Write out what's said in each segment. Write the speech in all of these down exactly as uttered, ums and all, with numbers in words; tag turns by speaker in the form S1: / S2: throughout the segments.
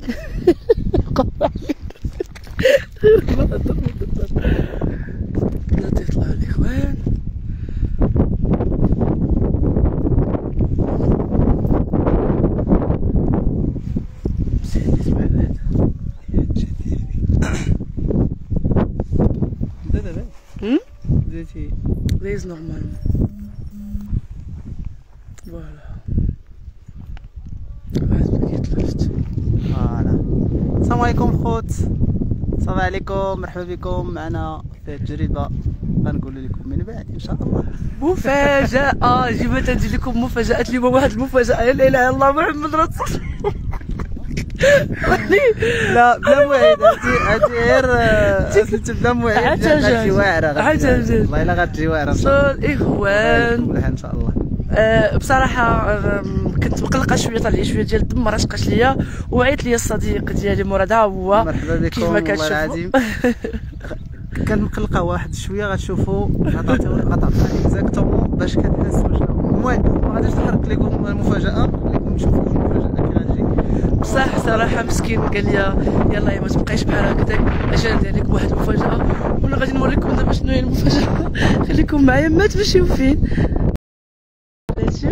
S1: لا تطلعوا الاخوان. مسيت نسمع هذا يا جديدي. لا لا لا هم زيتي ليز نورمال فوالا.
S2: فوالا. السلام عليكم الخوت، السلام عليكم، مرحبا بكم معنا في التجربه غنقول لكم من بعد ان شاء الله
S1: مفاجأة. جيبا تنجي لكم مفاجأة اليوم، واحد المفاجأة لا اله الا الله محمد رسول
S2: لا بلا موعد، هادي هادي غير سميتو بلا موعد. غتجي واعره والله الا غتجي واعره ان شاء الله
S1: الاخوان
S2: ان شاء الله.
S1: أه بصراحه أه كنت مقلقه شويه، طلع لي شويه ديال الدم، ما رشقاش ليا، وعيط لي الصديق ديالي مراد ها هو.
S2: مرحبا بكم والله العظيم. كان مقلقه واحد شويه، غتشوفوا غتعطيو غتعطيو اكزاكتومون باش كتحسوا شنو. المهم ما غاديش نحرق لكم المفاجاه، خليكم تشوفوا المفاجاه كي غتجي.
S1: بصح صراحه مسكين قال لي يلا يا ما تبقايش بحال هكذاك، اجي ندير لك بواحد المفاجاه، وانا غادي نوريكم دابا شنو هي المفاجاه. خليكم معايا ما تمشيو فين. ماشي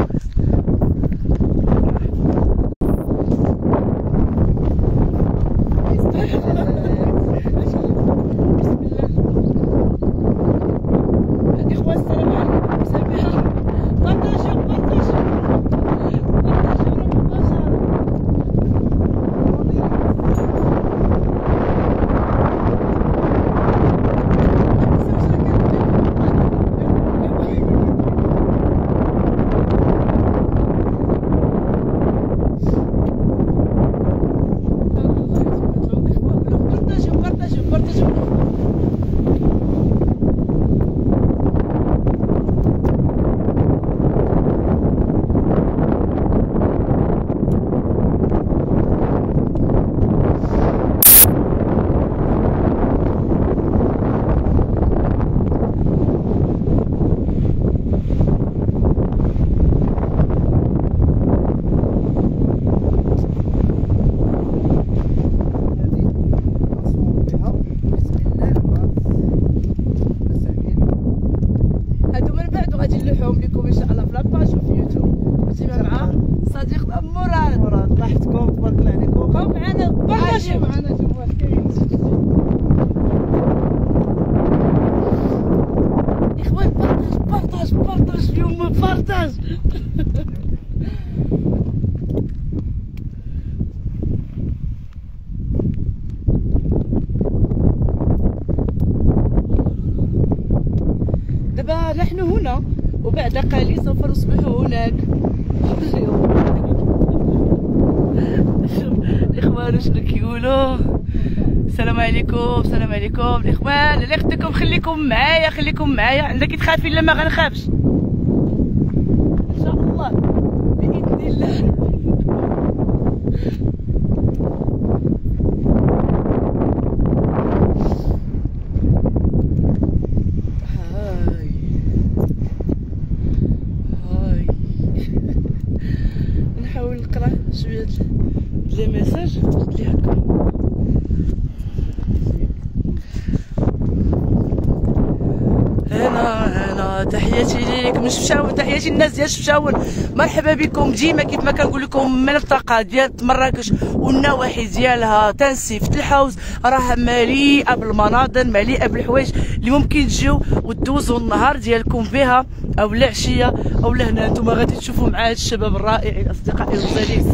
S1: نلوحهم لكم ان شاء الله في لاباج وفي يوتيوب. كنتي مع صديق مراد.
S2: مراد لاحظتكم تبارك الله عليكم،
S1: بقاو معنا بارطاجيو
S2: معنا جمهور كاين.
S1: اخوان بارطاج بارطاج بارطاج اليوم بارطاج. دابا نحن هنا وبعد قليل سوف نصبح هناك. الاخوان شنو كيقولوا؟ السلام عليكم السلام عليكم الاخوان. اللي خدكم خليكم معايا خليكم معايا. عندك تخافي لا ما غنخافش ان شاء الله باذن الله. نحاول نقرا شويه لي ميساج اللي هكا. هنا هنا تحياتي ليك من شفشاون، تحياتي للناس ديال شفشاون، مرحبا بكم. ديما كيف ما كنقول لكم المنطقه ديال مراكش والنواحي ديالها تنسيف الحوز راه مليئه بالمناظر، مليئه بالحوايج اللي ممكن تجيو وتدوزوا النهار ديالكم بها او العشيه او لهنا. نتوما غادي تشوفوا مع هاد الشباب الرائعين اصدقائي الغزالين.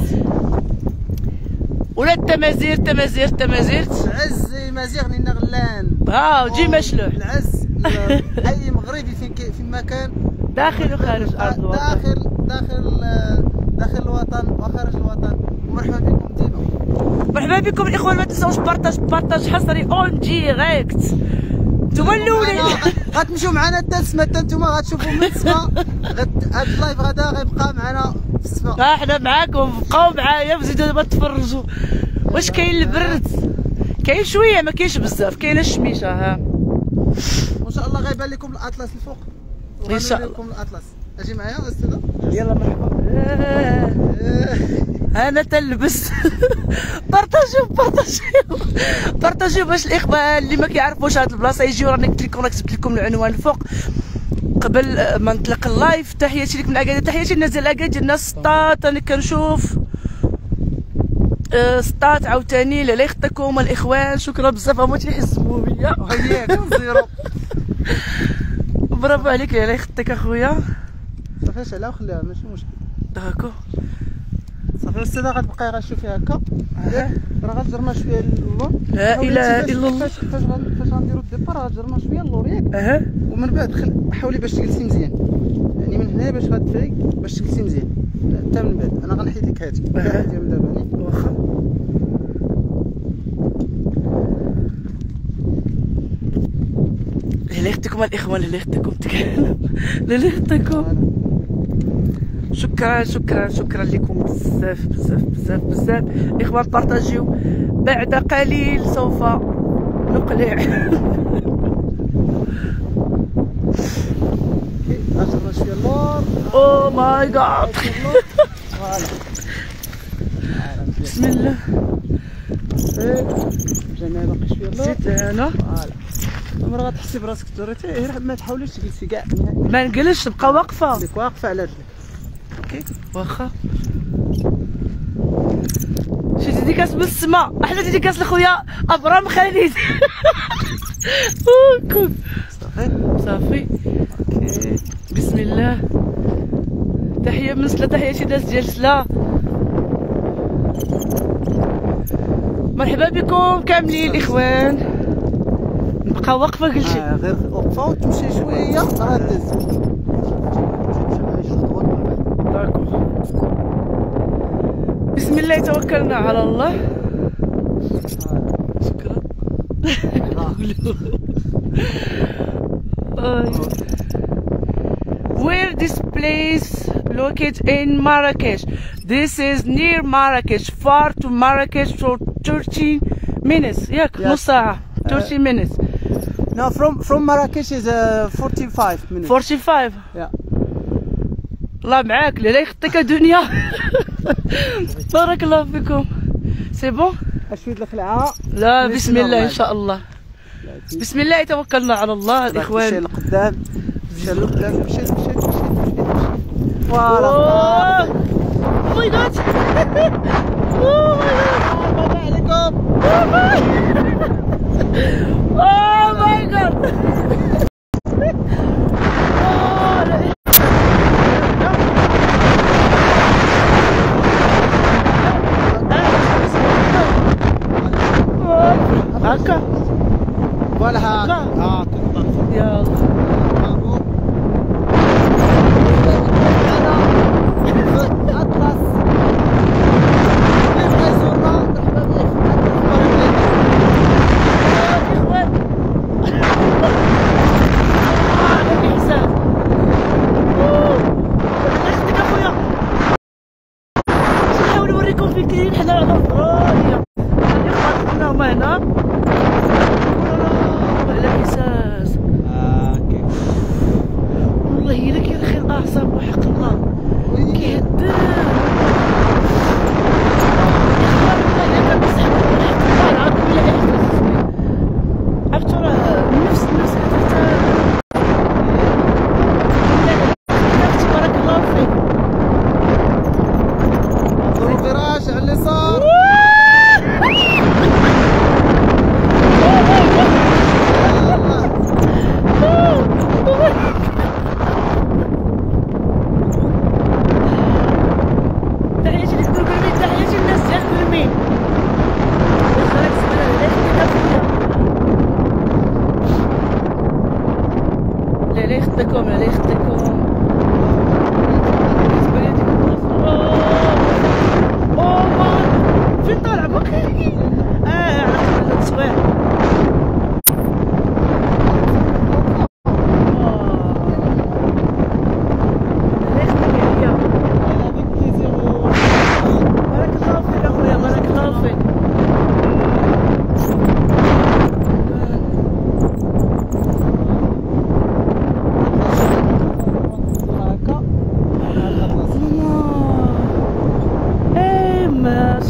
S1: ولا التمازير تمازير تمازير
S2: العز مزيغ نينا غلان.
S1: ها جي مشلوح
S2: العز اي مغربي فين في مكان
S1: داخل وخارج ارض الوطن،
S2: داخل داخل داخل الوطن وخارج الوطن. ومرحبا بكم ديما.
S1: مرحبا بكم الاخوان. ما تنساوش بارطاج بارطاج حصري اون ديريكت. نتوما الاولين
S2: غتمشيو معنا حتى السما، حتى نتوما غتشوفوا من السما. هاد اللايف غدا غيبقى معنا في السما.
S1: ها حنا معاكم، بقاو معايا وزيدوا دابا تفرجوا. واش كاين البرد؟ كاين شويه ما كاينش بزاف، كاينه الشميشه. ها
S2: وان شاء الله غيبان لكم الاطلس الفوق
S1: ان شاء الله.
S2: لكم الاطلس. اجي معايا استاذه.
S1: يلا مرحبا. انا تلبس. بارطاجيو بارطاجيو بارطاجيو باش الاخوان اللي ما كيعرفوش هاد البلاصه يجيو. راني قلت لكم، راه كتبت لكم العنوان الفوق قبل ما نطلق اللايف. تحياتي لك من اكادير، تحياتي للناس ديال اكادير، الناس سطات. انا كنشوف سطات عاوتاني. لا يخطيكم الاخوان، شكرا بزاف. هما تيحسبوا بيا
S2: وهياك زيرو.
S1: برافو عليك، لا يخطيك اخويا.
S2: صافي عليها وخليها ماشي مشكل.
S1: داكو
S2: صافي استاذه، غتبقاي غتشوفي هكا. راه غتجرنا شويه اللور.
S1: لا اله الا الله.
S2: فاش فاش غنديرو الديبار غتجرنا شويه اللور ياك.
S1: اها.
S2: ومن بعد خل... حاولي باش تجلسي مزيان، يعني من هنا باش غتفري باش تجلسي مزيان حتى من بعد. انا غنحيد لك هادي هادي من دابا.
S1: واخا لا يخطيكم الاخوان، لا يخطيكم تكلم، لا يخطيكم. شكرا شكرا شكرا لكم بزاف بزاف بزاف بزاف الاخوان. بارطاجيو. بعد قليل سوف نقلع.
S2: غنجرنا شويه اللور.
S1: او ماي جاد. بسم الله.
S2: جانا باقي شويه اللور.
S1: زيد هنا.
S2: فوالا. عمرها غتحسي براسك درتي، غير ما تحاوليش تجلسي كاع.
S1: ما نجلسش، تبقى واقفه.
S2: ديك واقفه على رجلك.
S1: اوكي واخا. شي ديديكاس بالسما، احلى ديديكاس لخويا ابرام خالد. كوك
S2: صافي
S1: صافي.
S2: اوكي.
S1: بسم الله. تحيه من سلا، تحياتي ناس ديال سلا. مرحبا بكم كاملين الاخوان. نبقى واقفه قلتي.
S2: آه غير وقفه وتمشي شويه راه دز.
S1: داكو. بسم الله توكلنا على الله. شكرا. Where this place located in Marrakesh? This is near Marrakesh, far to Marrakesh for thirty minutes. ياك نص ساعة. thirty minutes.
S2: No, from from Marrakesh is uh, forty-five minutes.
S1: forty-five.
S2: Yeah.
S1: الله معاك، لا يخطيك دنيا. بارك الله فيكم. سي بون.
S2: اشوي الخلعه.
S1: لا بسم الله ان شاء الله. بسم الله توكلنا على الله الاخوان.
S2: مشي لقدام، مشي لقدام، مشي مشي مشي. فوالا.
S1: اوه ماي جاد. اوه ماي جاد.
S2: عليكم.
S1: اوه ماي جاد. هكا
S2: فوالا هاكا. اه تفضل.
S1: يلا.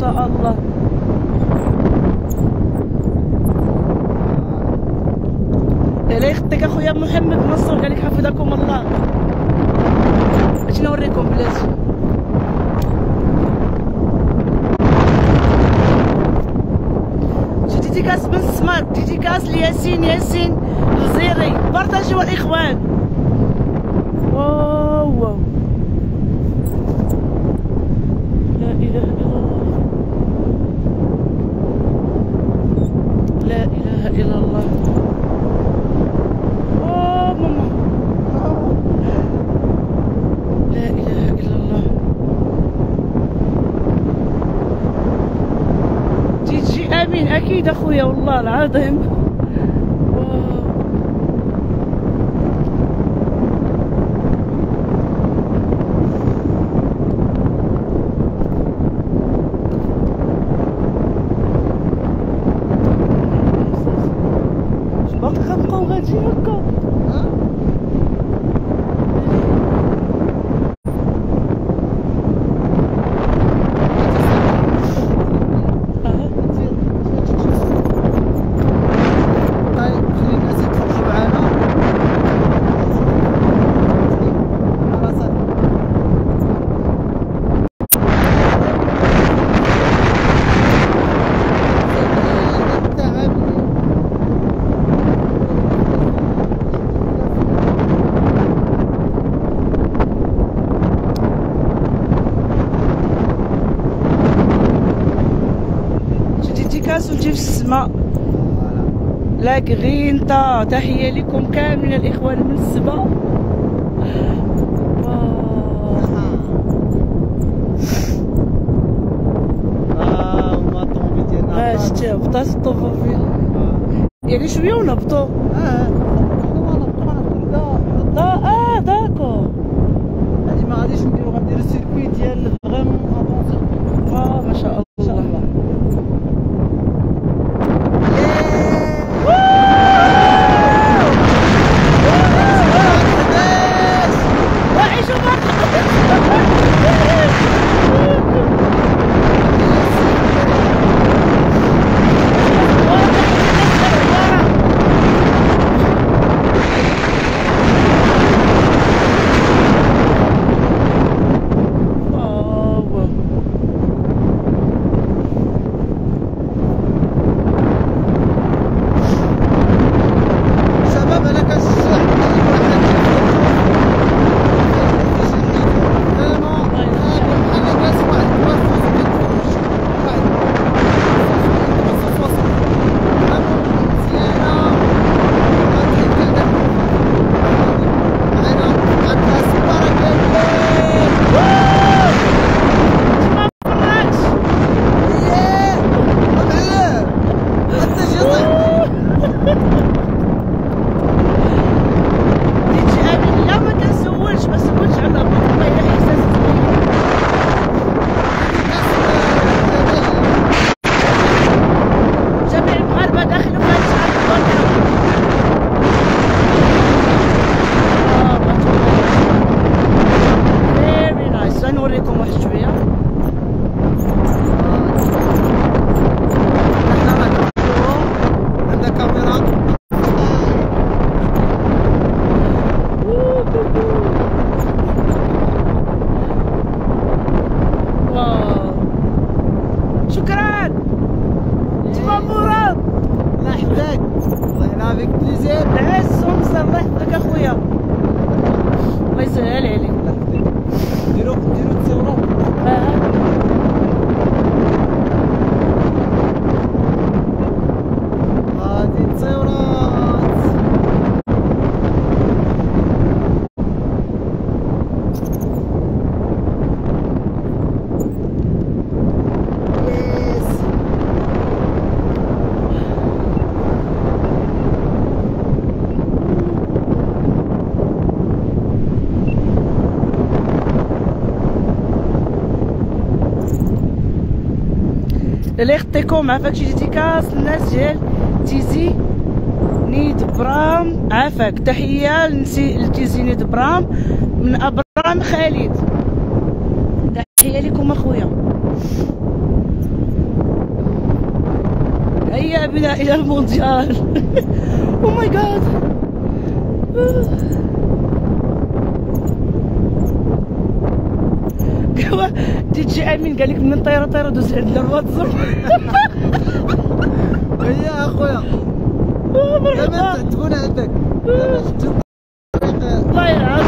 S1: شاء الله. الله يخطيك اخويا محمد منصور، قال لك حفظكم الله. اجي نوريكم بلاتي. ديديكاس بن سمار، ديديكاس لياسين ياسين الزيري، بارطاجيو الاخوان. واو واو لا اله الا الله، لا اله الا الله. اوه ماما، لا اله الا الله. تيجي امين اكيد اخويا والله العظيم. باقي كنبقاو غاديين هكا. وتجي في السما. لا غرينتا، تحية لكم كامل الإخوان من السبا. اه شتي هبطات الطوموبيل يعني شوية ونهبطو. اه اه داكور.
S2: هادي ما غاديش نديرو، غنديرو السيركوي ديال فريمون افونسي.
S1: اه ما شاء الله. نوريكم واحد شويه.
S2: عندنا كاميرا.
S1: واو شكرا تما مراد.
S2: لا يحفظك، الله ينعمك بليزير.
S1: عز ومصر، الله يحفظك اخويا، الله يسهل عليك.
S2: ديرو ديرو تصوروا.
S1: اه
S2: غادي تصورات. يس
S1: اللي يخطيكم عافاك شي ديديكاس للناس ديال تيزي نيد برام. عافاك تحيه لتيزي نيد برام من ابرام خالد، تحيه لكم اخويا. تحيه بنا الى المونديال. او ماي جاد. دي جي امين قال لك من طياره طياره دوز عندنا الواتساب.
S2: هي اخويا دابا تكون عندك
S1: الله يلعن.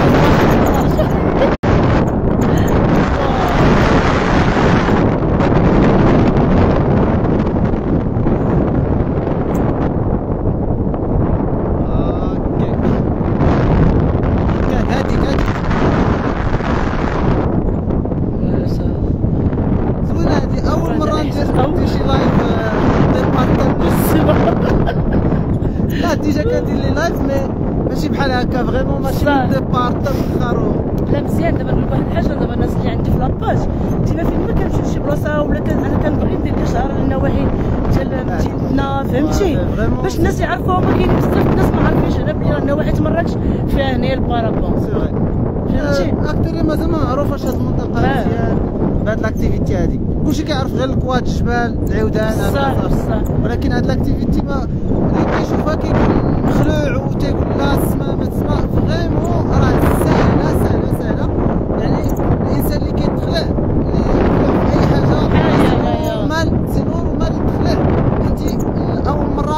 S2: لا ديجا كندير لي لايف مي ماشي بحال هكا فريمون ماشي من ديبار حتى الاخر.
S1: لا مزيان. دابا نقول واحد الحاجه، دابا الناس اللي عندي في لاباج ديما فين ما كنمشي لشي بلاصه ولا كان انا كنبغي ندير اشهار للنواحي ديال مدينتنا فهمتي، باش الناس يعرفوها. ما كاين بزاف الناس ما عارفينش هنا بلي النواحي تمراكش فيها هنايا البارابون فهمتي.
S2: اكثر مازال ما معروفاش هاد المنطقه مزيان بهاد لاكتيفيتي هادي. كلشي كيعرف غير الكواد الجبال العودان
S1: صح صح،
S2: ولكن هاد لاكتيفيتي ما اللي كيشوفها كيكون مخلوع وتيقول لا تسمع ما تسمع. فريمون راه ساهله ساهله ساهله، يعني الانسان اللي كيتخلع اللي يدخل في اي حاجه نورمال سي نورمال يتخلع. انت اول مره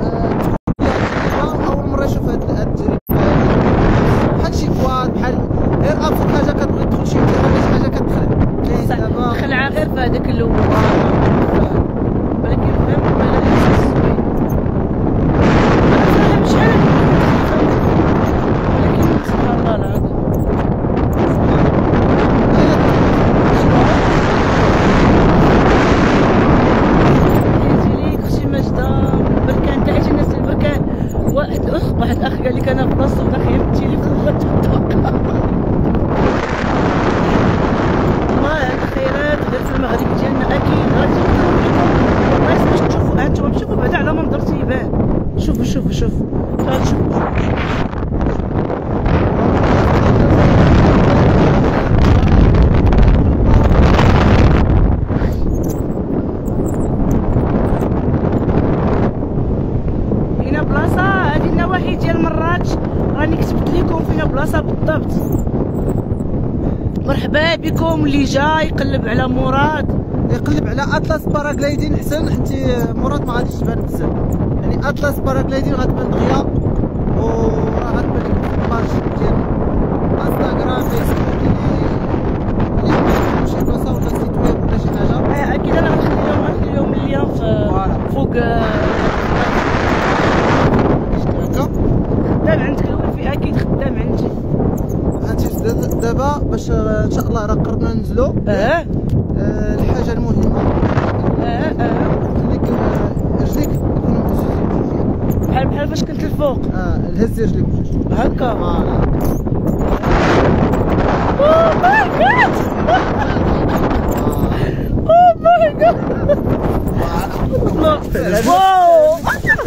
S2: تكون اول مره يشوف هاد التجربه بحال شي كواد بحال غير ابسط حاجه كتبغي تدخل شي حاجه كتخلع.
S1: دابا خلعه غير في هذاك الاول، ولكن فهمت واحد الاخ قال لك انا في بلاصتو داخل التليفون غتوقع. والله هاد الخيرات غير في المغرب ديالنا اكيد غادي والله باش تشوفوا انتم تشوفوا بعدا على منظر تيبان. شوفوا شوفوا شوفوا شوفوا هنا بلاصه. هذه النواحي ديال مراكش راني كتبت لكم فينا بلاصه بالضبط. مرحبا بكم اللي جا يقلب على مراد،
S2: يقلب على اطلس باراغلايدين حسن، حيت مراد ما غاديش تبان بزاف. يعني اطلس باراغلايدين غتبان دغيا وراه غتبان لكم في الباج ديال انستغرام فيسبوك اللي اللي شي بلاصه ولا سيت ويب ولا شي حاجه.
S1: اه اكيد انا غنخليهم غنخليهم اللين في فوق خدام عندك الويفي اكيد خدام عندي.
S2: انت دابا باش ان شاء الله راه قربنا ننزلوا.
S1: اه
S2: الحاجه المهمه
S1: اه اه
S2: خليك رجليك يكونوا مهزوزين
S1: بحال بحال فاش كنت الفوق.
S2: اه هز رجليك
S1: هكا.
S2: فوالا.
S1: او ماي جاد او ماي جاد واو.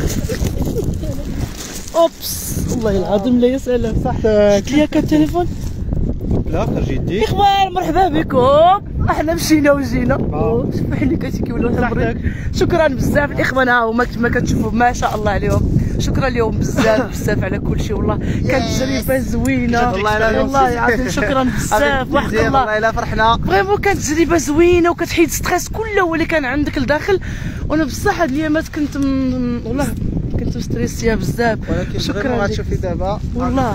S1: اوبس والله العظيم لا يا سلام.
S2: صح
S1: شفت لي هكا التليفون.
S2: لا خرج يديك.
S1: اخوان مرحبا بكم، احنا مشينا وجينا. شوفوا حلي كتي كيولوا تمرين. شكرا بزاف الاخوان، ها هما كما كتشوفوا ما شاء الله عليهم. شكرا لهم بزاف بزاف على كل شيء. والله كانت تجربه زوينه والله العظيم. شكرا بزاف وحق الله.
S2: والله الا فرحنا
S1: فريمون كانت تجربه زوينه وكتحيد ستريس كله اللي كان عندك لداخل. وانا بصح هاد الايامات كنت م... والله كنت مستريسيه بزاف.
S2: ولكن شكرا غتشوفي دابا
S1: والله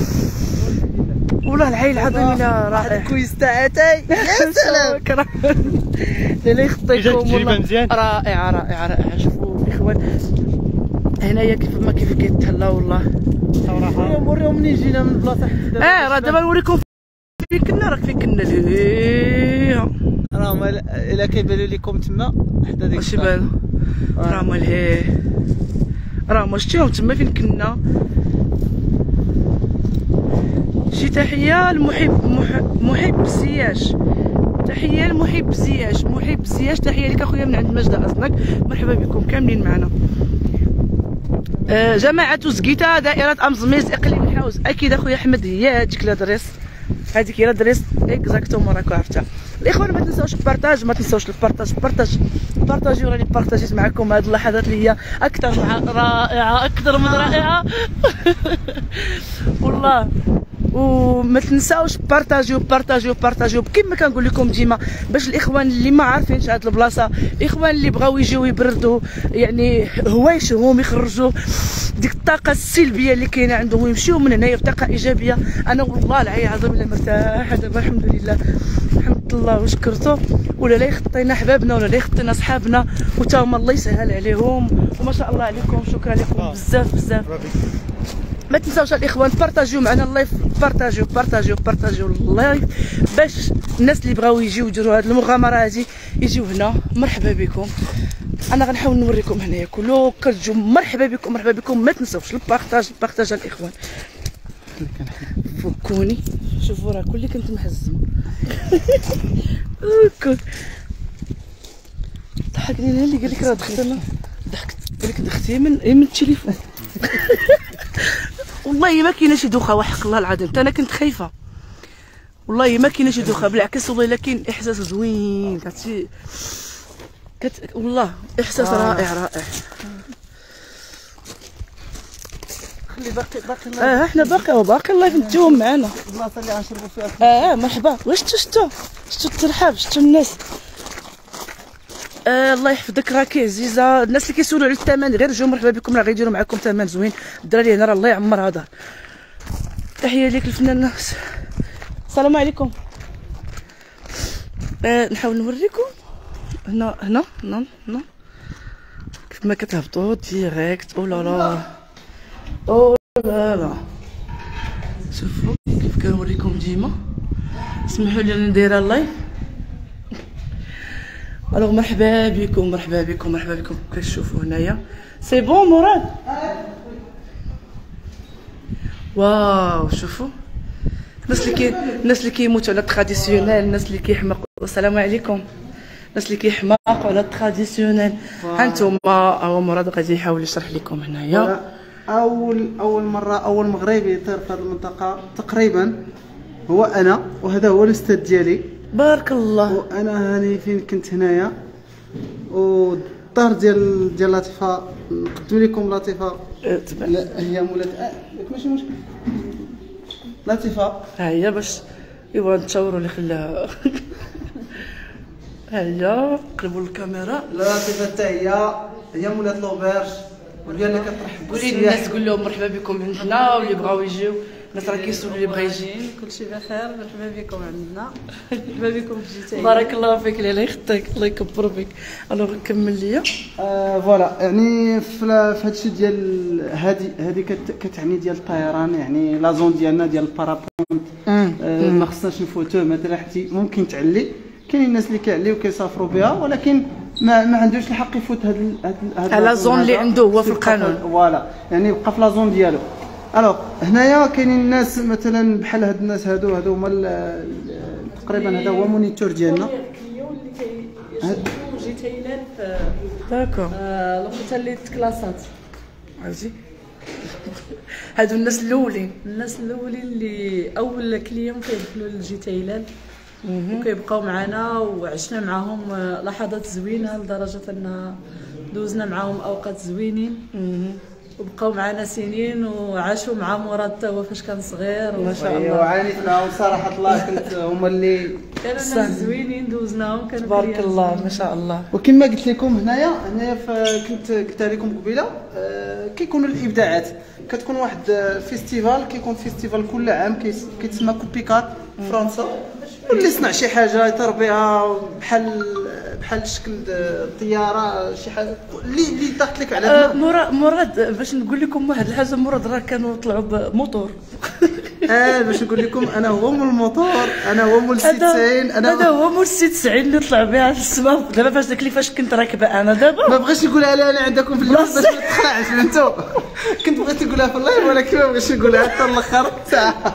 S1: والله العين العظيم الا رائع.
S2: الكويس تاعتي يا سلام.
S1: لا يخطيكم والله رائعه رائعه رائعه. شوفوا الاخوان هنايا كيف ما كيف كيتهلا والله صراحه.
S2: نوريهم منين جينا من البلاصه حتى دابا.
S1: اه راه دابا نوريكم فين كنا. راك فين كنا لهيه
S2: راه الا كيبانوا لكم تما حدا ديك
S1: واش يبانوا راه مال هيه راه ما شتيهم تما فين كنا. شي تحيه لمحب محب, محب زياش. تحيه لمحب زياش. محب زياش تحيه لك اخويا من عند مجدة أزنك. مرحبا بكم كاملين معنا. آه جماعه زكيتا دائره امزميز اقليم الحوز. اكيد اخويا احمد هي هذيك لادريس، هذيك هي لادريس اكزاكتومون راكو عرفتها. الاخوان ما تنساوش البارطاج، ما تنساوش البارطاج، بارطاج بارطاجيو. راني بارطاجيت معكم هذه اللحظات اللي هي اكثر مع رائعه، اكثر من رائعه والله. وما تنساوش بارطاجيو بارطاجيو بارطاجيو كما كنقول لكم ديما، باش الاخوان اللي ما عارفينش هاد البلاصه، الاخوان اللي بغاو يجيو يبردوا يعني هوايشهم، يخرجوا ديك الطاقه السلبيه اللي كاينه عندهم ويمشيو من هنايا بطاقه ايجابيه. انا والله العلي العظيم الا مرتاحه دابا الحمد لله، الحمد لله وشكرته. ولا لا يخطينا حبابنا ولا لا يخطينا صحابنا، وتا هما الله يسهل عليهم. وما شاء الله عليكم، شكرا لكم بزاف بزاف. ما تنساوش الاخوان بارطاجيو معنا اللايف، بارطاجيو بارطاجيو بارطاجيو اللايف باش الناس اللي بغاو يجيو يديروا هذه المغامره هذه يجيو هنا. مرحبا بكم. انا غنحاول نوريكم هنايا كلو كتجو. مرحبا بكم مرحبا بكم. ما تنساوش البارطاج البارطاج الاخوان. فكوني شوفوا راه كلي كنت محزمه ضحكني انا اللي قال لك راه دخلت انا ضحكت قال لك دختي من من التليفون والله ما كاينه شي دوخه وحق الله العظيم. انا كنت خايفه والله ما كاينه شي دوخه، بالعكس والله الا كاين احساس زوين كتشي كت... والله احساس آه. رائع رائع. خلي باقي باقي اه احنا باقي وباقي الله يفنتوهم معنا البلاصه اللي غنشربوا فيها. اه مرحبا. واش شفتوا شفتوا شفتوا الترحاب، شفتوا الناس. آه الله يحفظك راكي عزيزه. الناس اللي كيسولوا على الثمن غير جيو مرحبا بكم، راه غيديروا معكم ثمن زوين. الدراري هنا راه الله يعمر هذا. تحيه ليك الفنان. السلام عليكم. آه نحاول نوريكم هنا هنا هنا هنا كيف ما كتهبطوا ديريكت. او لا لا او لا لا شوفوا كيف كنوريكم ديما. اسمحوا لي انا ندير اللايف. الوغ مرحبا بكم مرحبا بكم مرحبا بكم. كتشوفوا هنايا سي بون مراد. واو شوفوا الناس اللي كي الناس اللي كيموتوا على التراديسيونيل، الناس اللي كيحماقوا. السلام عليكم. الناس اللي كيحماقوا على التراديسيونيل. هانتوما هو مراد غادي يحاول يشرح لكم هنايا.
S2: اول اول مره اول مغربي يطير في هذه المنطقه تقريبا هو انا، وهذا هو الاستاذ ديالي.
S1: بارك الله.
S2: وانا هاني فين كنت هنايا، والدار ديال ديال لطيفه نقدم لكم لطيفه. لا هي مولات آه ماشي مشكل. لطيفه
S1: ها هي باش ايوا نتصوروا اللي خلاها ها هي قلبوا الكاميرا.
S2: لطيفه حتى هي هي مولات لوبرج وديالنا كترحب.
S1: قولي للناس قول لهم مرحبا بكم عندنا، واللي بغاو يجيو الناس راه كيسولوا اللي بغا يجي.
S3: كلشي بخير. مرحبا بكم عندنا. مرحبا بكم في جيتاي.
S1: بارك الله فيك الله يخطيك الله يكبر بك. الوغ كمل ليا.
S2: آه فوالا يعني في هذا الشيء ديال هذه هذه كتعني ديال الطيران، يعني لا زون ديالنا ديال البارابونت. آه ما خصناش نفوتوه مثلا حتى ممكن تعلي. كاينين الناس اللي كيعليو كيسافروا بها، ولكن ما ما عندوش الحق يفوت هاد هاد
S1: لا زون اللي عنده هو في القانون.
S2: فوالا يعني يبقى في لا زون ديالو. الوغ هنايا كاينين الناس مثلا بحال هاد الناس هادو هادو هما تقريبا هذا هو مونيتور ديالنا.
S3: الكليون اللي كيشوفوا جيتايلان في
S1: داكور
S3: لوطيل اللي تكلاصات.
S1: عرفتي هادو الناس الاولين
S3: الناس الاولين اللي اول كليون كيدخلوا لجيتايلان وكيبقاو معنا، وعشنا معاهم لحظات زوينه لدرجه ان دوزنا معاهم اوقات زوينين وبقاو معنا سنين، وعاشوا مع مراد حتى هو فاش كان صغير.
S1: ما شاء الله.
S2: وعانيت معاهم صراحه الله. كنت هما اللي
S3: كانوا ناس زوينين دوزناهم. كانوا
S1: بارك الله ما شاء الله.
S2: وكما قلت لكم هنايا هنايا كنت قلت لكم قبيله آه كيكونوا الابداعات. كتكون واحد فيستيفال كيكون فيستيفال كل عام كيتسمى كوبيكات في فرنسا، واللي يصنع شي حاجه يطير بها بحال بحال شكل الطياره شي حاجه اللي اللي ضاقت لك على
S1: أه مراد مراد باش نقول لكم واحد الحاجه. مراد راه كانوا طلعوا بموتور
S2: اه باش نقول لكم انا هو مول الموتور، انا هو مول سي تسعين. انا
S1: هذا هو مول سي تسعين اللي طلع بها في السماء. دابا فاش داك اللي فاش كنت راكبه انا دابا
S2: ما بغيتش نقولها لها انا عندكم في اللايف باش ما تخلعش فهمتوا. كنت بغيت نقولها في اللايف ولكن ما بغيتش نقولها حتى الاخر ساعه.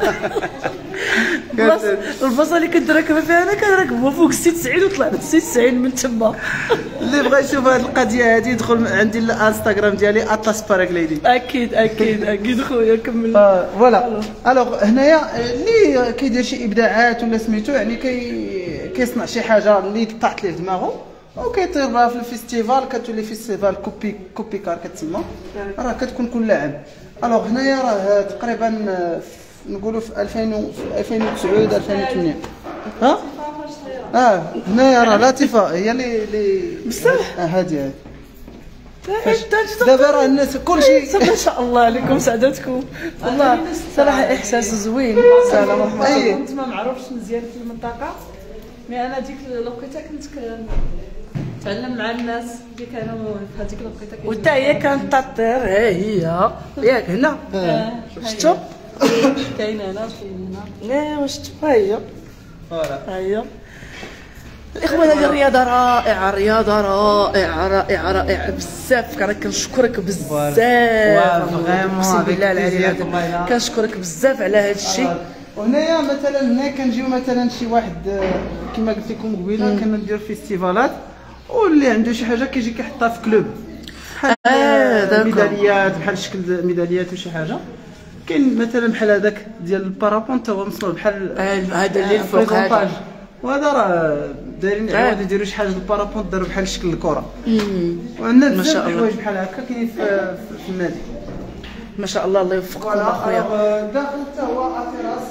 S1: البلاصه اللي كنت راكبه فيها انا كان راكبه فوق سي تسعين وطلعت سي تسعين من تما.
S2: اللي بغى يشوف هذه القضيه هذه يدخل عندي الانستغرام ديالي اطلس باراغليدي.
S1: اكيد اكيد اكيد خويا كمل.
S2: فوالا الوغ هنايا اللي كيدير شي ابداعات ولا سميتو يعني كي كيصنع شي حاجه اللي طاحت ليه دماغه وكيطير بها في الفيستيفال، كتولي فيستيفال كوبي كوبي كار كتسمى، راه كتكون كل لاعب. الوغ هنايا راه تقريبا نقولوا في ألفين و ألفين وتسعة ألفين وثمانية. ها اه هنايا راه لطيفه هي اللي اللي
S1: بصح
S2: اه هادي هادي
S1: حتى
S2: دابا راه الناس كلشي
S1: ما شاء الله عليكم سعدتكم والله صراحه احساس زوين. سلام ورحمه الله.
S3: كنت ما معروفش مزيان في المنطقه، مي انا ديك الوقيته كنت كنتعلم مع الناس اللي كانوا في هذيك الوقيته.
S1: وتا هي كانت تطير ها هي ياك هنا شفتوا
S3: كاينه هنا وكاين هنا.
S1: لا واش شفتوا هي
S2: فوالا
S1: ها هي الاخوان. هذه الرياضه رائعه، رياضه رائعه رائعه رائعه بزاف. انا كنشكرك بزاف اقسم بالله العلي العظيم كنشكرك بزاف على هذا الشيء.
S2: وهنايا مثلا هنا كنجيو مثلا شي واحد كما قلت لكم قبيله كندير فيستيفالات، واللي عنده شي حاجه كيجي كيحطها في كلوب بحال
S1: آه
S2: ميداليات، بحال شكل ميداليات وشي حاجه. كاين مثلا بحال هذاك ديال البارابون تا هو مصنوع بحال
S1: هذا اللي الفوق هذا،
S2: وهذا راه دايرين عوض يديروا شي حاجه البارابون داروا بحال شكل الكره. وعندنا بزاف د الحوايج بحال هكا كاينين في, في النادي.
S1: ما شاء الله الله يوفقكم اخويا.
S2: داخل حتى هو اثيراس.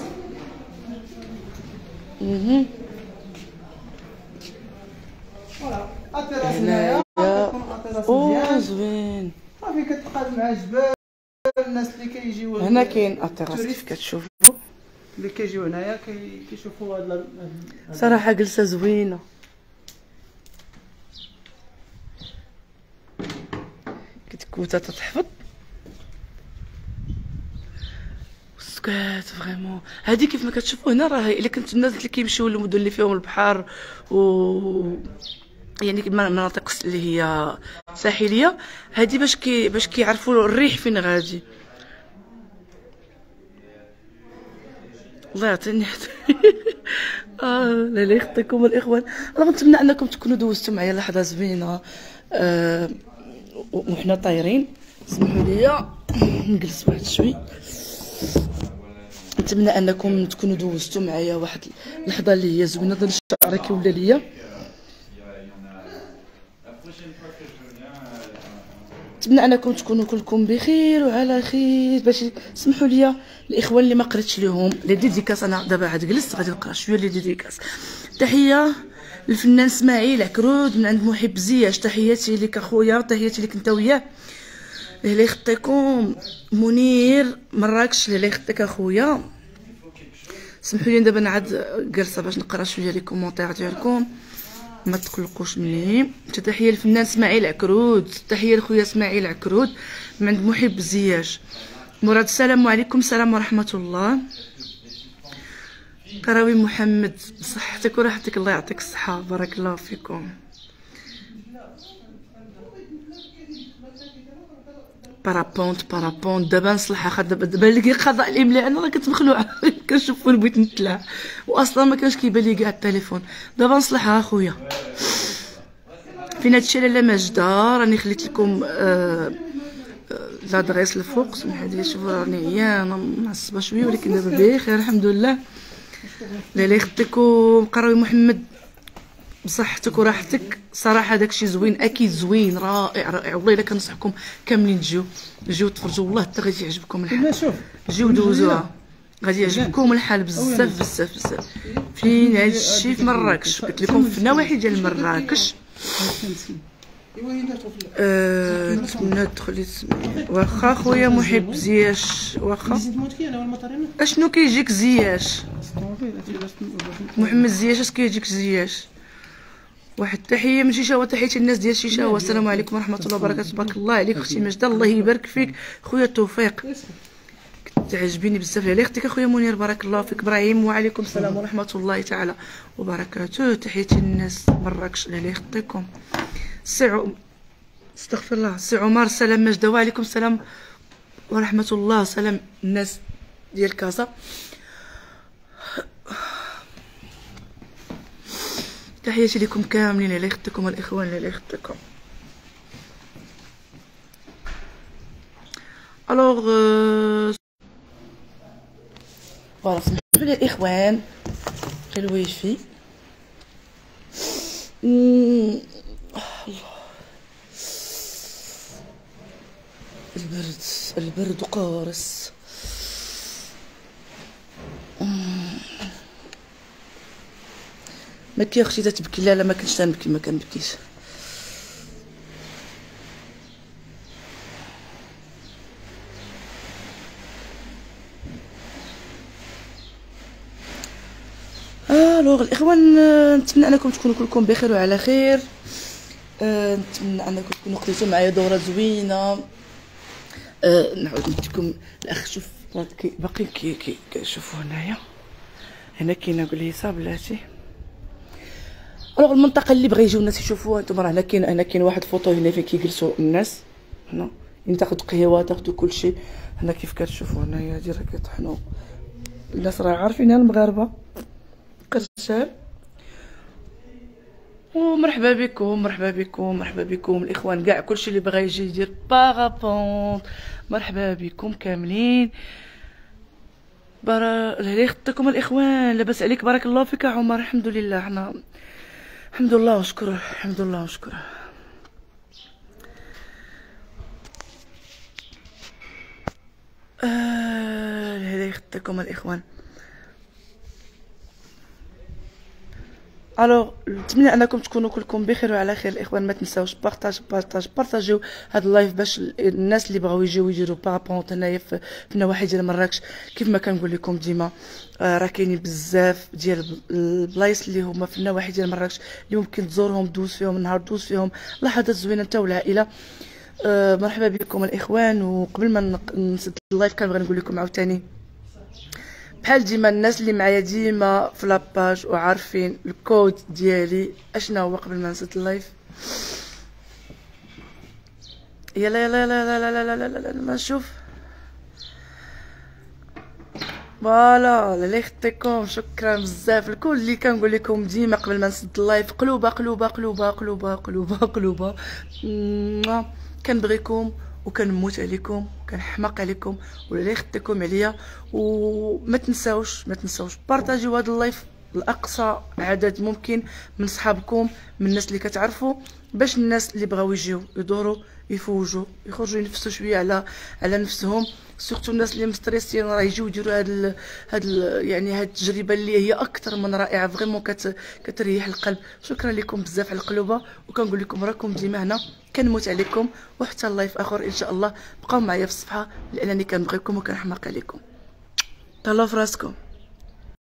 S1: اها
S2: فوالا اثيراس هنايا كتكون اثيراس
S1: او
S2: مزيان
S1: زوين.
S2: صافي كتقاد مع جبال الناس اللي كيجيو
S1: هنا كاين اثيراس كيف كتشوفوا
S2: اللي كيجيو هنايا كيشوفوا هاد
S1: صراحه جلسه زوينه. كتكوتا تتحفظ سكات فريمون. هذه كيف ما كتشوفوا هنا راه الا كنت الناس اللي كيمشيو للمدن اللي فيهم البحر و يعني مناطق اللي هي ساحليه، هذه باش كي باش كيعرفوا الريح فين غادي. الله يعطيني اه لا لا يخطيكم الاخوان. انا نتمنى انكم تكونوا دوزتوا معايا لحظه زوينه آه وحنا طايرين. اسمحوا لي نجلس واحد شوي. نتمنى انكم تكونوا دوزتوا معايا واحد اللحظه اللي هي زوينه. ظل الشعر كيولى ليا. نتمنى انكم تكونوا كلكم بخير وعلى خير. باش سمحوا لي الاخوان اللي ما قريتش ليهم لي ديديكاس، انا دابا عاد جلست غادي نقرا شويه لي ديديكاس. تحيه للفنان اسماعيل عكرود من عند محب زياش، تحياتي لك اخويا، تحياتي لك انت وياه. الله يخطيكم. منير مراكش الله يخطيك اخويا. سمحوا لي دابا انا عاد جالسه باش نقرا شويه لي كومونتير ديالكم، ما تقلقوش مني. تحيه للفنان اسماعيل عكرود، تحيه لخويا اسماعيل عكرود من عند محب زياش. مراد السلام عليكم. السلام ورحمه الله. كراوي محمد بصحتك وراحتك الله يعطيك الصحه بارك الله فيكم. بارابونت بارابونت دابا نصلحها خا دابا دابا اللي قضاء الاملاء انا راه كنت مخلوعه كنشوف وين بغيت نتلع واصلا ما كانش كيبان لي كاع التليفون. دابا نصلحها اخويا. فين هادشي لاله ماجده راني خليت لكم آه لادريس الفوق. سمحوا لي شوفوا راني هي انا معصبه شويه ولكن دابا بخير الحمد لله. لاله يخطيكم. قراوي محمد بصحتك وراحتك. صراحه داكشي زوين اكيد زوين رائع رائع والله. الا كنصحكم كاملين تجيو تجيو تفرجوا والله حتى غادي يعجبكم الحال.
S2: شوف
S1: جيو دوزوها غادي يعجبكم الحال بزاف بزاف بزاف. فين هاد الشيء في مراكش قلت لكم في نواحي ديال مراكش. أه نتمنى تدخلي واخا خويا محب زياش واخا. اشنو كيجيك زياش محمد زياش اش كيجيك زياش. واحد التحيه من شيشاوه. تحياتي الناس ديال شيشاوه. السلام عليكم ورحمه الله وبركاته. تبارك الله عليك اختي ماجده الله يبارك فيك. خويا توفيق تعجبيني بزاف على اختك اخويا منير بارك الله فيك. ابراهيم وعليكم السلام ورحمه الله تعالى وبركاته. تحياتي الناس مراكش الله يخطيكم. سي استغفر الله. سي عمر سلام ماجده وعليكم السلام ورحمه الله. سلام الناس ديال كازا. تحياتي لكم كاملين الله يخطيكم الاخوان الله يخطيكم. الوغ فوالا سمحوا لي الاخوان غير الوايفي الله البرد البرد قارس. ما كي اختي تتبكي؟ لا لا ما كنتش تنبكي، ما كنبكيش. الوغ الاخوان، نتمنى انكم تكونوا كلكم بخير وعلى خير. أه نتمنى انكم تكونوا قضيتوا معايا دوره زوينه. أه نعاود نجيبكم الاخ. شوف باقي كي كي كتشوفوا هنايا، هنا كاينه قليصه بلاتي. الوغ المنطقه اللي بغا يجيو الناس يشوفوها، نتوما راه هنا كاين هنا كاين واحد فوطو هنا فين كيجلسوا الناس. هنا يعني تاخذ قهوه تاخذوا كلشي. هنا كيف كتشوفوا هنايا هادي راه كيطحنوا الناس، راه عارفينها المغاربه قرشال. ومرحبا بكم مرحبا بكم مرحبا بكم الاخوان كاع، كلشي اللي بغى يجي يدير بارابونت مرحبا بكم كاملين. برا الله يخطيكم الاخوان، لاباس عليك؟ بارك الله فيك يا عمر. الحمد لله، حنا الحمد لله وشكره، الحمد لله وشكره. آه الله يخطيكم الاخوان. الوغ نتمنى انكم تكونوا كلكم بخير وعلى خير الاخوان. ما تنساوش بارطاج بارطاج بارطاجيو هذا اللايف باش الناس اللي بغاو يجيو يديروا بارابونت هنايا في النواحي ديال مراكش. كيف ما كنقول لكم ديما، آه راه كاينين بزاف ديال البلايص اللي هما في النواحي ديال مراكش اللي ممكن تزورهم، دوز فيهم نهار، دوز فيهم لحظات زوينه انت والعائله. آه مرحبا بكم الاخوان. وقبل ما نسد اللايف كنبغي نقول لكم عاوتاني بحال ديما الناس اللي معايا ديما في لاباج وعارفين الكود ديالي اشنا هو. قبل ما نسد اللايف يلا يلا يلا يلا يلا يلا يلا يلا نشوف. فوالا الله يخطيكم، شكرا بزاف الكل اللي كنقول لكم ديما قبل ما نسد اللايف. قلوبه قلوبه قلوبه قلوبه قلوبه قلوبه. كنبغيكم وكنموت عليكم وكنحماق عليكم ولا يخطيكم عليا. وما تنساوش ما تنساوش بارطاجيو هذا اللايف لاقصى عدد ممكن من صحابكم، من الناس اللي كتعرفوا، باش الناس اللي بغاو يجيو يدوروا يفوجوا يخرجوا ينفسوا شويه على على نفسهم. سورتو الناس اللي مستريسين راه يجيو يديروا هاد هاد يعني هاد التجربه اللي هي اكثر من رائعه، فريمون كت كتريح القلب. شكرا لكم بزاف على القلوبه، وكنقول لكم راكم ديما هنا كنموت عليكم. وحتى اللايف اخر ان شاء الله بقاو معايا في الصفحه لانني كنبغيكم وكنحماق عليكم. تهلاو فراسكم.